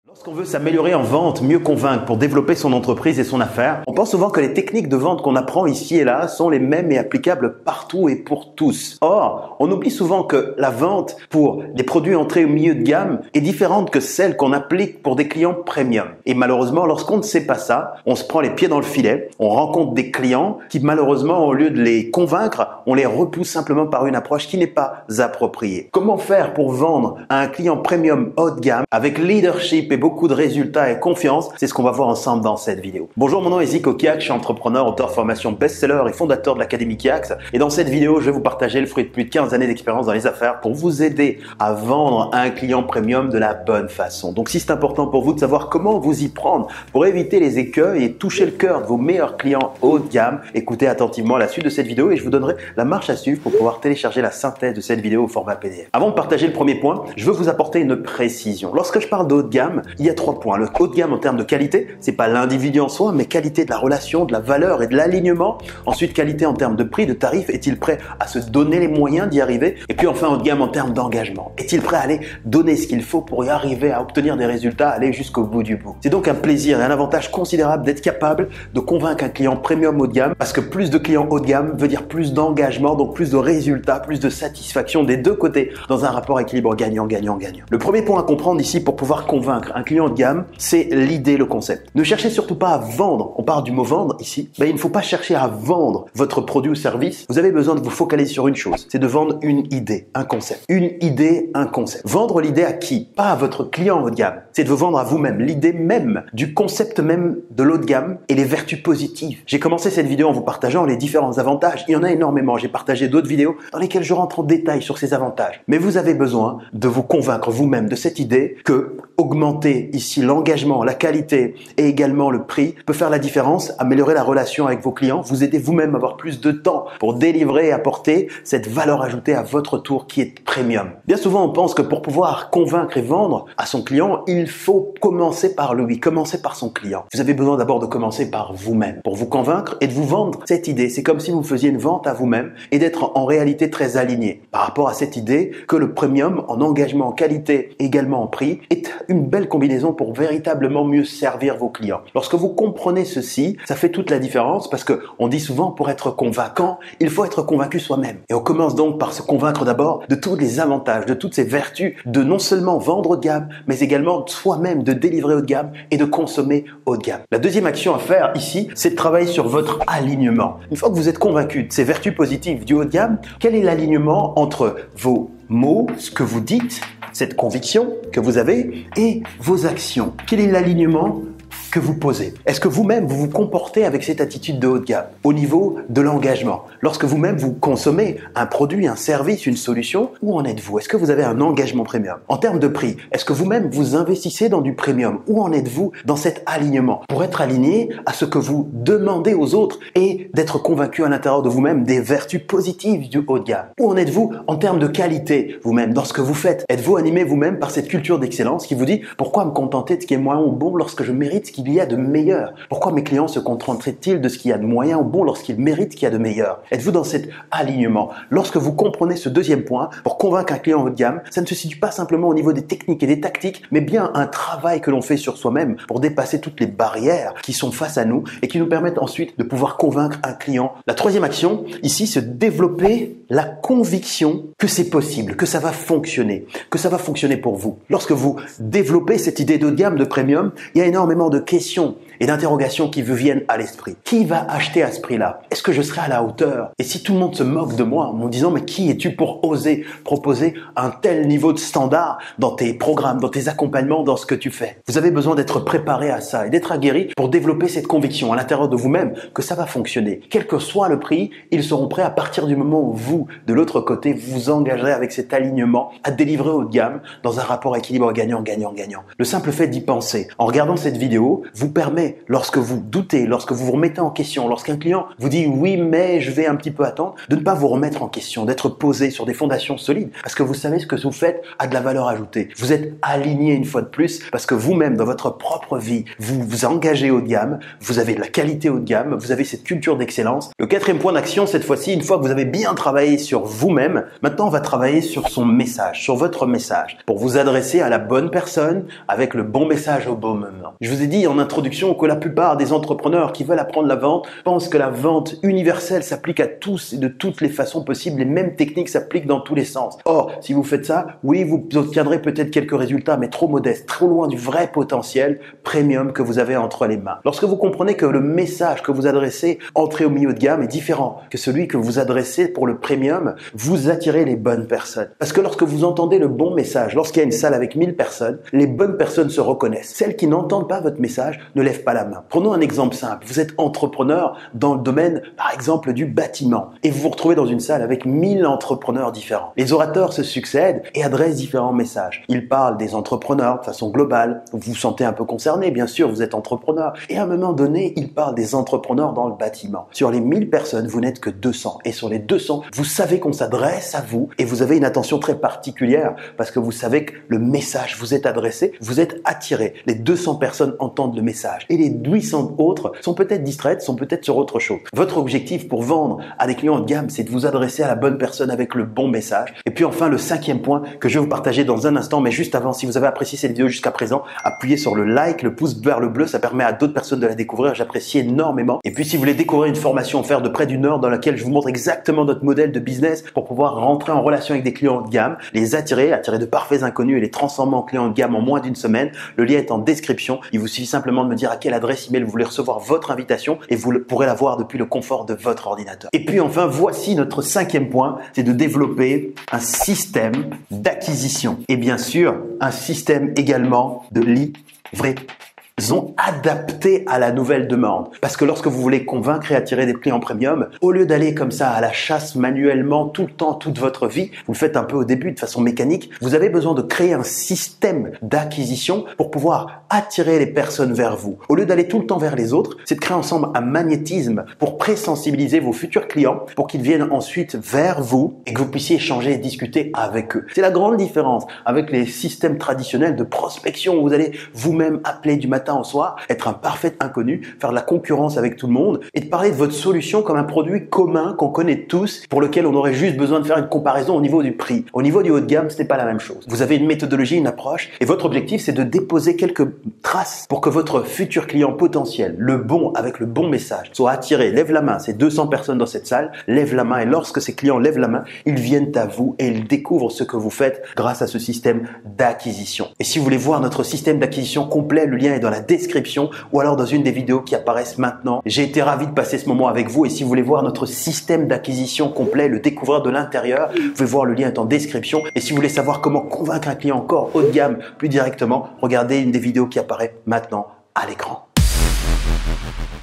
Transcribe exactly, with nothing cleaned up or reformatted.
Lorsqu'on veut s'améliorer en vente, mieux convaincre pour développer son entreprise et son affaire, on pense souvent que les techniques de vente qu'on apprend ici et là sont les mêmes et applicables partout et pour tous. Or, on oublie souvent que la vente pour des produits entrés au milieu de gamme est différente que celle qu'on applique pour des clients premium. Et malheureusement, lorsqu'on ne sait pas ça, on se prend les pieds dans le filet, on rencontre des clients qui malheureusement, au lieu de les convaincre, on les repousse simplement par une approche qui n'est pas appropriée. Comment faire pour vendre à un client premium haut de gamme avec leadership et beaucoup de résultats et confiance? C'est ce qu'on va voir ensemble dans cette vidéo. Bonjour, mon nom est Zico Kiak, je suis entrepreneur, auteur formation best-seller et fondateur de l'Académie Kiax. Et dans cette vidéo, je vais vous partager le fruit de plus de quinze années d'expérience dans les affaires pour vous aider à vendre à un client premium de la bonne façon. Donc si c'est important pour vous de savoir comment vous y prendre pour éviter les écueils et toucher le cœur de vos meilleurs clients haut de gamme, écoutez attentivement la suite de cette vidéo et je vous donnerai la marche à suivre pour pouvoir télécharger la synthèse de cette vidéo au format P D F. Avant de partager le premier point, je veux vous apporter une précision. Lorsque je parle de haut de gamme, il y a trois points. Le haut de gamme en termes de qualité, c'est pas l'individu en soi, mais qualité de la relation, de la valeur et de l'alignement. Ensuite, qualité en termes de prix, de tarif. Est-il prêt à se donner les moyens d'y arriver? Et puis enfin, haut de gamme en termes d'engagement. Est-il prêt à aller donner ce qu'il faut pour y arriver à obtenir des résultats, aller jusqu'au bout du bout? C'est donc un plaisir et un avantage considérable d'être capable de convaincre un client premium haut de gamme parce que plus de clients haut de gamme veut dire plus d'engagement, donc plus de résultats, plus de satisfaction des deux côtés dans un rapport équilibre gagnant-gagnant-gagnant. Le premier point à comprendre ici pour pouvoir convaincre un client haut de gamme, c'est l'idée, le concept. Ne cherchez surtout pas à vendre. On parle du mot vendre ici. Ben, il ne faut pas chercher à vendre votre produit ou service. Vous avez besoin de vous focaliser sur une chose. C'est de vendre une idée, un concept. Une idée, un concept. Vendre l'idée à qui? Pas à votre client haut de gamme. C'est de vous vendre à vous-même. L'idée même du concept même de l'haut de gamme et les vertus positives. J'ai commencé cette vidéo en vous partageant les différents avantages. Il y en a énormément. J'ai partagé d'autres vidéos dans lesquelles je rentre en détail sur ces avantages. Mais vous avez besoin de vous convaincre vous-même de cette idée que augmenter ici l'engagement, la qualité et également le prix peut faire la différence, améliorer la relation avec vos clients, vous aider vous-même à avoir plus de temps pour délivrer et apporter cette valeur ajoutée à votre tour qui est premium. Bien souvent, on pense que pour pouvoir convaincre et vendre à son client, il faut commencer par lui, commencer par son client. Vous avez besoin d'abord de commencer par vous-même pour vous convaincre et de vous vendre cette idée. C'est comme si vous faisiez une vente à vous-même et d'être en réalité très aligné par rapport à cette idée que le premium en engagement, en qualité et également en prix est une belle combinaison pour véritablement mieux servir vos clients. Lorsque vous comprenez ceci, ça fait toute la différence parce que on dit souvent pour être convaincant, il faut être convaincu soi-même. Et on commence donc par se convaincre d'abord de tous les avantages, de toutes ces vertus de non seulement vendre haut de gamme, mais également soi-même de délivrer haut de gamme et de consommer haut de gamme. La deuxième action à faire ici, c'est de travailler sur votre alignement. Une fois que vous êtes convaincu de ces vertus positives du haut de gamme, quel est l'alignement entre vos mots, ce que vous dites, cette conviction que vous avez et vos actions? Quel est l'alignement que vous posez? Est-ce que vous-même vous vous comportez avec cette attitude de haut de gamme au niveau de l'engagement? Lorsque vous-même vous consommez un produit, un service, une solution, où en êtes-vous? Est-ce que vous avez un engagement premium? En termes de prix, est-ce que vous-même vous investissez dans du premium? Où en êtes-vous dans cet alignement pour être aligné à ce que vous demandez aux autres et d'être convaincu à l'intérieur de vous-même des vertus positives du haut de gamme? Où en êtes-vous en termes de qualité vous-même dans ce que vous faites? Êtes-vous animé vous-même par cette culture d'excellence qui vous dit pourquoi me contenter de ce qui est moyen ou bon lorsque je mérite ce qu'il y a de meilleur? Pourquoi mes clients se contenteraient-ils de ce qu'il y a de moyen ou bon lorsqu'ils méritent ce qu'il y a de meilleur? Êtes-vous dans cet alignement? Lorsque vous comprenez ce deuxième point, pour convaincre un client haut de gamme, ça ne se situe pas simplement au niveau des techniques et des tactiques, mais bien un travail que l'on fait sur soi-même pour dépasser toutes les barrières qui sont face à nous et qui nous permettent ensuite de pouvoir convaincre un client. La troisième action, ici, c'est développer la conviction que c'est possible, que ça va fonctionner, que ça va fonctionner pour vous. Lorsque vous développez cette idée de haut de gamme, de premium, il y a énormément de questions et d'interrogations qui vous viennent à l'esprit. Qui va acheter à ce prix-là? Est-ce que je serai à la hauteur? Et si tout le monde se moque de moi en me disant mais qui es-tu pour oser proposer un tel niveau de standard dans tes programmes, dans tes accompagnements, dans ce que tu fais? Vous avez besoin d'être préparé à ça et d'être aguerri pour développer cette conviction à l'intérieur de vous-même que ça va fonctionner. Quel que soit le prix, ils seront prêts à partir du moment où vous, de l'autre côté, vous vous engagerez avec cet alignement à délivrer haut de gamme dans un rapport équilibre gagnant-gagnant-gagnant. Le simple fait d'y penser en regardant cette vidéo vous permet comprenez, lorsque vous doutez, lorsque vous vous remettez en question, lorsqu'un client vous dit oui mais je vais un petit peu attendre, de ne pas vous remettre en question, d'être posé sur des fondations solides parce que vous savez ce que vous faites a de la valeur ajoutée. Vous êtes aligné une fois de plus parce que vous-même dans votre propre vie, vous vous engagez haut de gamme, vous avez de la qualité haut de gamme, vous avez cette culture d'excellence. Le quatrième point d'action cette fois-ci, une fois que vous avez bien travaillé sur vous-même, maintenant on va travailler sur son message, sur votre message pour vous adresser à la bonne personne avec le bon message au bon moment. Je vous ai dit en introduction que la plupart des entrepreneurs qui veulent apprendre la vente pensent que la vente universelle s'applique à tous et de toutes les façons possibles, les mêmes techniques s'appliquent dans tous les sens. Or, si vous faites ça, oui, vous obtiendrez peut-être quelques résultats, mais trop modestes, trop loin du vrai potentiel premium que vous avez entre les mains. Lorsque vous comprenez que le message que vous adressez entrée au milieu de gamme est différent que celui que vous adressez pour le premium, vous attirez les bonnes personnes. Parce que lorsque vous entendez le bon message, lorsqu'il y a une salle avec mille personnes, les bonnes personnes se reconnaissent. Celles qui n'entendent pas votre message ne lèvent pas la main. Prenons un exemple simple. Vous êtes entrepreneur dans le domaine, par exemple, du bâtiment et vous vous retrouvez dans une salle avec mille entrepreneurs différents. Les orateurs se succèdent et adressent différents messages. Ils parlent des entrepreneurs de façon globale. Vous vous sentez un peu concerné, bien sûr, vous êtes entrepreneur. Et à un moment donné, ils parlent des entrepreneurs dans le bâtiment. Sur les mille personnes, vous n'êtes que deux cents. Et sur les deux cents, vous savez qu'on s'adresse à vous et vous avez une attention très particulière parce que vous savez que le message vous est adressé, vous êtes attiré. Les deux cents personnes entendent le message et les huit cents autres sont peut-être distraites, sont peut-être sur autre chose. Votre objectif pour vendre à des clients haut de gamme, c'est de vous adresser à la bonne personne avec le bon message. Et puis enfin, le cinquième point que je vais vous partager dans un instant, mais juste avant, si vous avez apprécié cette vidéo jusqu'à présent, appuyez sur le like, le pouce vers le bleu, ça permet à d'autres personnes de la découvrir, j'apprécie énormément. Et puis si vous voulez découvrir une formation offerte de près d'une heure dans laquelle je vous montre exactement notre modèle de business pour pouvoir rentrer en relation avec des clients haut de gamme, les attirer, attirer de parfaits inconnus et les transformer en clients haut de gamme en moins d'une semaine, le lien est en description. Il vous suffit simplement de me dire à quelle adresse email vous voulez recevoir votre invitation et vous pourrez la voir depuis le confort de votre ordinateur. Et puis enfin, voici notre cinquième point, c'est de développer un système d'acquisition et bien sûr un système également de livraison adapté à la nouvelle demande. Parce que lorsque vous voulez convaincre et attirer des clients premium, au lieu d'aller comme ça à la chasse manuellement tout le temps, toute votre vie, vous le faites un peu au début de façon mécanique, vous avez besoin de créer un système d'acquisition pour pouvoir attirer les personnes vers vous. Au lieu d'aller tout le temps vers les autres, c'est de créer ensemble un magnétisme pour présensibiliser vos futurs clients pour qu'ils viennent ensuite vers vous et que vous puissiez échanger et discuter avec eux. C'est la grande différence avec les systèmes traditionnels de prospection où vous allez vous-même appeler du matin au soir, être un parfait inconnu, faire de la concurrence avec tout le monde et de parler de votre solution comme un produit commun qu'on connaît tous pour lequel on aurait juste besoin de faire une comparaison au niveau du prix. Au niveau du haut de gamme, ce n'est pas la même chose. Vous avez une méthodologie, une approche et votre objectif, c'est de déposer quelques traces pour que votre futur client potentiel, le bon avec le bon message, soit attiré. Lève la main, c'est deux cents personnes dans cette salle, lève la main et lorsque ces clients lèvent la main, ils viennent à vous et ils découvrent ce que vous faites grâce à ce système d'acquisition. Et si vous voulez voir notre système d'acquisition complet, le lien est dans la description ou alors dans une des vidéos qui apparaissent maintenant. J'ai été ravi de passer ce moment avec vous et si vous voulez voir notre système d'acquisition complet, le découvrir de l'intérieur, vous pouvez voir le lien est en description. Et si vous voulez savoir comment convaincre un client encore haut de gamme plus directement, regardez une des vidéos qui apparaît maintenant à l'écran.